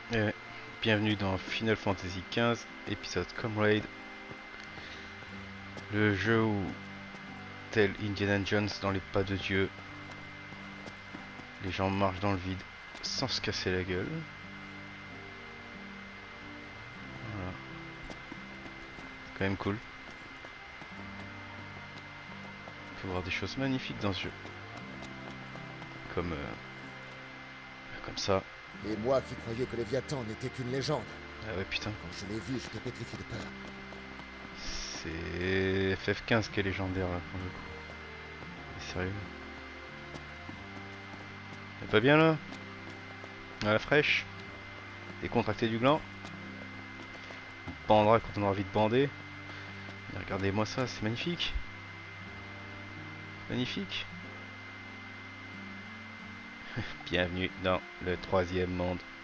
Et bienvenue dans Final Fantasy XV, épisode Comrade, le jeu où, tel Indiana Jones dans les pas de Dieu, les gens marchent dans le vide sans se casser la gueule. Voilà, c'est quand même cool. On peut voir des choses magnifiques dans ce jeu. Comme, comme ça. Et moi qui croyais que Léviathan n'était qu'une légende. Ah ouais, putain. Quand je l'ai vu, j'étais pétrifié de peur. C'est FF15 qui est légendaire là pour le coup. C'est sérieux. C'est pas bien là? À la fraîche? Décontracté du gland? On bandera quand on aura envie de bander. Et regardez-moi ça, c'est magnifique. Magnifique. Bienvenue dans le troisième monde.